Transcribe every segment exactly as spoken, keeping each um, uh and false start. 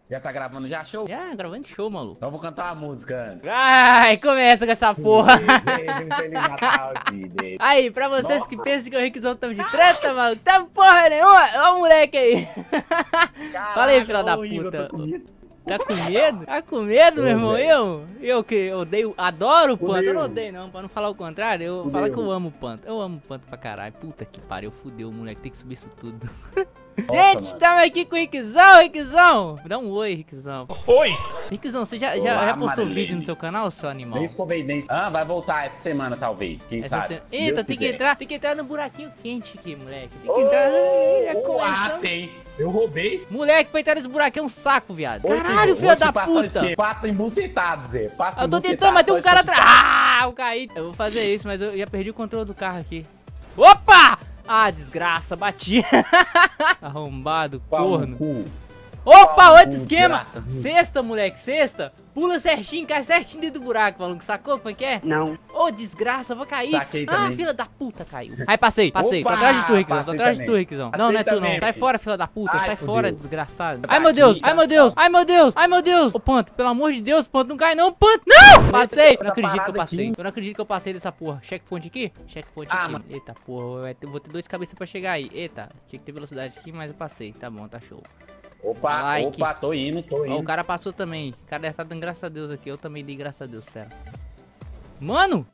Já tá gravando já, show? Já, gravando show, maluco. Então eu vou cantar uma música antes. Ai, começa com essa porra. Feliz Natal, filho. Aí, pra vocês Nossa. que pensam que o Rickzão tamo de treta, maluco, tá porra nenhuma. Ó o moleque aí. Caraca, fala aí, filha da Igor, puta. com Tá com medo? Tá com medo, meu irmão? Véio. Eu? Eu que odeio, adoro o Panto. Fudeu. Eu não odeio não, pra não falar o contrário. Eu Fudeu. falo que eu amo o Panto. Eu amo o Panto pra caralho. Puta que pariu, fudeu, moleque. Tem que subir isso tudo. Nossa, Gente, mano. tamo aqui com o Rickzão, Rickzão. Dá um oi, Rickzão. Oi! Rickzão, você já, já, Olá, já postou Marilene. vídeo no seu canal, seu animal? Nem escovei dente. Ah, vai voltar essa semana, talvez. Quem Essa sabe? se- Se Eita, Deus tem que, quiser. entrar, tem que entrar no buraquinho quente aqui, moleque. Tem que Ô, entrar. Já ô, começamos. ah, tem. Eu roubei. Moleque, pra entrar nesse buraquinho é um saco, viado. Ô, Caralho, vou filho te da passar puta. o esquema. Passa embucetado, Zé. Passa Eu tô embucetado, tentando, mas tem um só cara isso atrás. Ah, eu caí. Eu vou fazer isso, mas eu já perdi o controle do carro aqui. Opa! Ah, desgraça, bati. Arrombado, Pau no corno. cu. Opa, Pau no outro cu, esquema. desgraça. Sexta, moleque, sexta. Pula certinho, cai certinho dentro do buraco, maluco. Sacou como é que é? Não. Ô, desgraça, vou cair. Saquei Ah, também. filha da puta, caiu. Aí, passei, passei. Opa, tô atrás de tu, Rickzão. Tô passei atrás de tu, também. Rickzão. Passei Não, não é tu, não. também, Sai filho. fora, filha da puta. Ai, Sai fudeu. fora, desgraçado. Tá Ai, meu aqui, Deus. tá Ai, meu aqui, Deus. ó. Ai, meu Deus. Ai, meu Deus. Ô, Panto, pelo amor de Deus, Panto, não cai não, Panto. Não! Passei. Eu não acredito que eu parada passei. aqui. Eu não acredito que eu passei dessa porra. Checkpoint aqui? Checkpoint Ah, aqui. mano. Eita, porra. vai ter- Vou ter dor de cabeça pra chegar aí. Eita, tinha que ter velocidade aqui, mas eu passei. Tá bom, tá show. Opa, Like. opa, tô indo, tô Ó, indo. o cara passou também. O cara deve estar dando graças a Deus aqui. Eu também dei graças a Deus, Tera. Mano!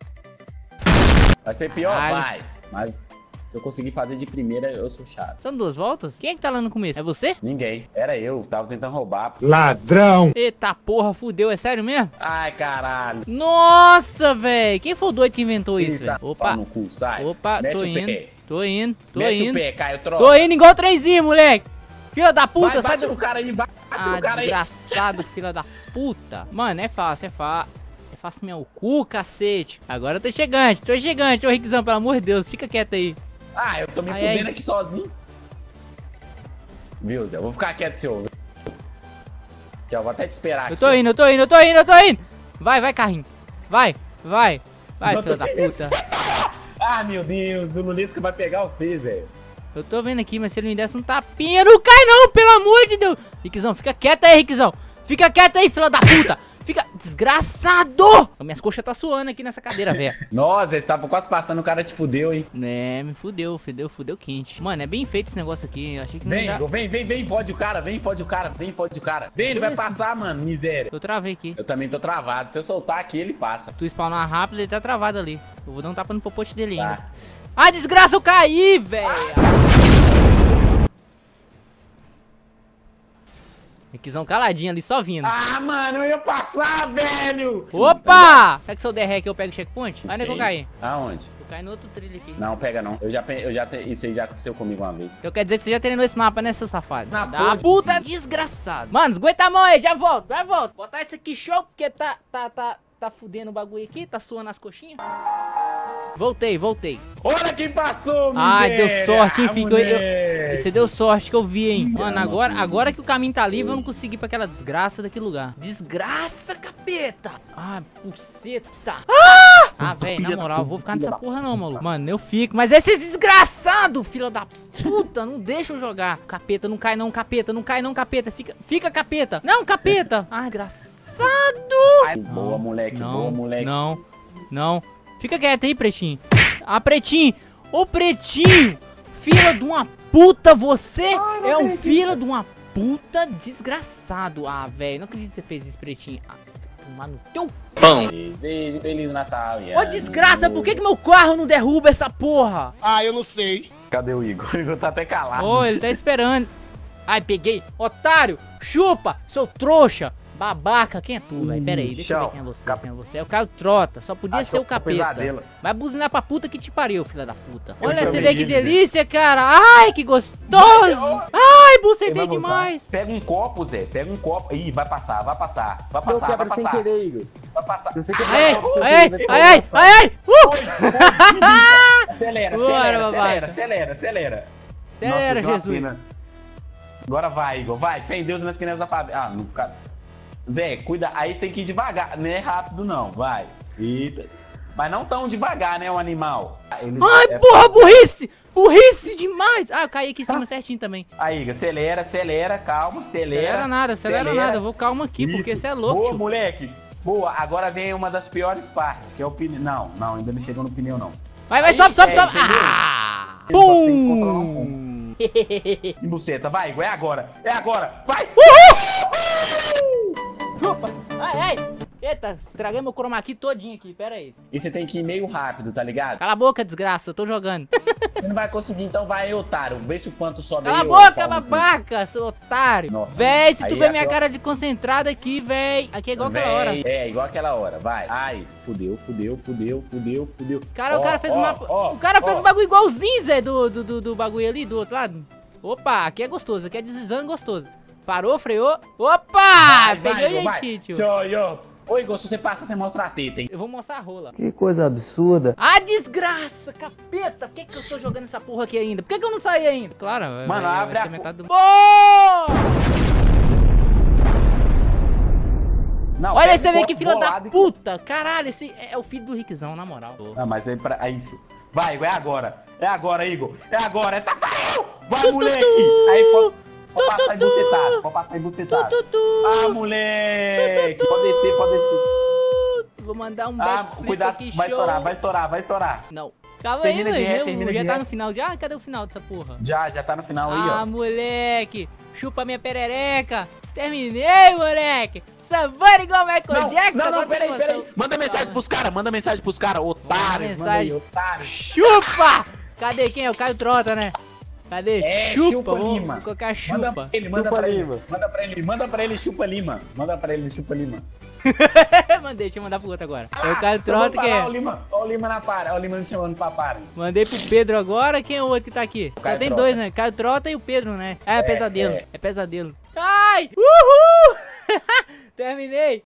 Vai ser pior, Caralho. vai. Mas se eu conseguir fazer de primeira, eu sou chato. São duas voltas? Quem é que tá lá no começo? É você? Ninguém. Era eu, tava tentando roubar. Ladrão! Eita porra, fudeu. É sério mesmo? Ai, caralho. Nossa, velho. Quem foi o doido que inventou isso, Eita, velho? Opa. pau no cu, sai. Opa, Mete tô o indo. pé. Tô indo. Tô Mete indo. o pé, Caio, troca. Tô indo igual trenzinho, moleque. Filha da puta, Vai, sai bate do... no cara aí, bate Ah, no cara aí. desgraçado, filha da puta. Mano, é fácil, é fácil. É fácil meu cu, cacete. Agora eu tô chegante, tô chegante. Ô, Rickzão, pelo amor de Deus, fica quieto aí. Ah, eu tô me Ai, fudendo ai. aqui sozinho. Viu, Zé? Eu vou ficar quieto, senhor. Já vou até te esperar Eu aqui. tô indo, eu tô indo, eu tô indo, eu tô indo. Vai, vai, carrinho. Vai, vai. Vai, Não, filha tô da te- puta. Ah, meu Deus, o Lulisca vai pegar você, Zé. Eu tô vendo aqui, mas se ele me desse um tapinha, não cai não, pelo amor de Deus. Rickzão, fica quieto aí, Rickzão. Fica quieto aí, filha da puta. Fica desgraçado. Minhas coxas tá suando aqui nessa cadeira, velho. Nossa, eles estavam quase passando, o cara te fudeu, hein. É, me fudeu, fudeu, fudeu quente. Mano, é bem feito esse negócio aqui. Eu achei que não Vem, dá... Igor, vem, vem, vem, pode o cara, vem, pode o cara, vem, pode o cara. Vem, ele vai Como assim? passar, mano, miséria. Eu travei aqui. Eu também tô travado, se eu soltar aqui, ele passa. Tu spawnar rápido, ele tá travado ali. Eu vou dar um tapa no popote dele ainda. Tá. Ah, desgraça, eu caí, velho. Rickzão caladinho ali, só vindo. Ah, mano, eu ia passar, velho. Opa! Será que se eu der ré aqui eu pego o checkpoint? Aí onde é que eu Sei. caí? Aonde? Eu caí no outro trilho aqui. Não, pega não. Eu já, pe- eu já, te- isso aí já aconteceu comigo uma vez. Eu quero dizer que você já treinou esse mapa, né, seu safado? Na Da porra. puta desgraçado. Mano, aguenta a mão aí, já volto, já volto. Botar isso aqui show, porque tá, tá, tá, tá fudendo o bagulho aqui, tá suando as coxinhas. Voltei, voltei. Olha quem passou, Ai, deu miséria. sorte, hein, filho. Eu- eu- moleque. Você deu sorte que eu vi, hein. Mano, Não, agora, não. agora que o caminho tá livre, eu não consegui ir pra aquela desgraça daquele lugar. Desgraça, capeta. Ah, buceta. Ah, velho, na moral, eu vou ficar nessa porra não, maluco. Mano, eu fico. Mas esses desgraçados, filha da puta, não deixa eu jogar. Capeta, não cai não, capeta, não cai não, capeta. Fica, fica capeta. Não, capeta. Ah, engraçado. Ai, boa, moleque, Não, boa, moleque. não, não. Fica quieto aí, pretinho. Ah, pretinho. Ô, pretinho. Filha de uma puta, você é um filho de uma puta desgraçado. Ah, velho, não acredito que você fez isso, pretinho. Ah, vai tomar no teu... Desejo Feliz Natal. e Ô, ano desgraça, novo. por que que meu carro não derruba essa porra? Ah, eu não sei. Cadê o Igor? O Igor tá até calado. Ô, ele tá esperando. Ai, peguei. Otário, chupa, seu trouxa. Babaca, quem é tu, velho? Pera aí, deixa eu ver Tchau. quem é você, Cap- quem é você. É o Caio Trota, só podia Achou ser o que foi capeta. pesadelo. Vai buzinar pra puta que te pariu, filha da puta. Eu Olha, você também vê que ia dizer. delícia, cara. Ai, que gostoso. Ai, Ele bucetei vai voltar. demais. Pega um copo, Zé. Pega um copo. Ih, vai passar, vai passar. Vai Eu passar, vai quebro sem passar. querer, Igor. Vai passar. Se você quebrar, Ai, eu ai, quebro. ai, ai, ai, ai. Uh! Foi, foi, delícia. Acelera, Bora, acelera, babaca. acelera, acelera, acelera. Acelera, Nossa, Jesus. deu uma pena. Agora vai, Igor. Vai, fé em Deus nas crianças da família. Ah, no cara. Zé, cuida. Aí tem que ir devagar. Não é rápido, não. Vai. Eita. Mas não tão devagar, né, o animal. Ele Ai, é... porra, burrice! Burrice demais! Ah, eu caí aqui em cima certinho também. Aí, Igor, acelera, acelera, calma, acelera. Acelera nada, acelera, acelera. nada. Eu vou calma aqui, Isso. porque você é louco, Boa, tio. moleque. Boa, agora vem uma das piores partes, que é o pneu. Não, não, ainda não chegou no pneu, não. Vai, vai, Aí, sobe, sobe, é, sobe. Entendeu? Ah! Pum! E buceta, vai, Igor, é agora. É agora, vai! Uhul! Opa! Ai, ai! Eita, estraguei meu chroma key todinho aqui, pera aí. E você tem que ir meio rápido, tá ligado? Cala a boca, desgraça, eu tô jogando. Você não vai conseguir, então vai aí, otário. Vê se o quanto sobe Cala aí. Cala a boca, babaca, seu otário. Nossa, véi, se tu vê é minha pior... cara de concentrada aqui, véi. Aqui é igual véi, aquela hora. É, igual aquela hora, vai. Ai, fudeu, fudeu, fudeu, fudeu, fudeu. Cara, ó, o cara fez ó, uma... ó, o cara ó. fez um bagulho igualzinho, Zé, do, do, do, do bagulho ali, do outro lado. Opa, aqui é gostoso, aqui é deslizando gostoso. Parou, freou. Opa! Vai, Peguei vai, o jeitinho, tio. Tchau, yo. Ô, Igor, se você passa, você mostra a teta, hein? Eu vou mostrar a rola. Que coisa absurda. Ah, desgraça, capeta. Por que, que eu tô jogando essa porra aqui ainda? Por que, que eu não saí ainda? Claro, Mano, vai, abre vai a... ser metade do... Não, olha aí, pega você o vê copo que filha da bolado e- puta. Caralho, esse é o filho do Rickzão, na moral. Ah, mas aí pra... Aí... Vai, Igor, é agora. É agora, Igor. É agora, é Tafarel! Vai, Tu, tu, moleque! tu. Aí, pode, pode Tu, passar tu, embucetado. Pode passar embucetado. Tu, tu, tu. Ah, moleque! Pode descer, pode descer. Vou mandar um Ah, backflip cuidado, aqui, vai show. estourar, vai estourar, vai estourar. Não. Calma Termina aí, de ré, mano. termina Já de tá ré. no final já? Cadê o final dessa porra? Já, já tá no final aí, Ah, ó. moleque. Chupa minha perereca. Terminei, moleque. Sambando igual o Michael Não, Jackson. não, não, agora peraí, tem peraí. emoção. Manda mensagem pros caras, manda mensagem pros caras, otários. Manda Manda aí, mensagem. otários. Chupa! Cadê quem? É o Caio Trota, né? Cadê? É, chupa, Chupa vou, Lima. vou colocar Manda chupa. pra ele, manda Chupa pra ele. Lima. Manda pra ele, manda pra ele, chupa Lima. Manda pra ele, chupa Lima. Mandei, deixa eu mandar pro outro agora. É o Ah, Caio então vamos Trota que falar, é. Ó o Lima, ó o Lima na para, ó o Lima me chamando pra para. Mandei pro Pedro agora. Quem é o outro que tá aqui? Só Caio tem Trota. dois, né? Caio Trota e o Pedro, né? É, é pesadelo. É. é. é pesadelo. Ai! Uhul! Terminei!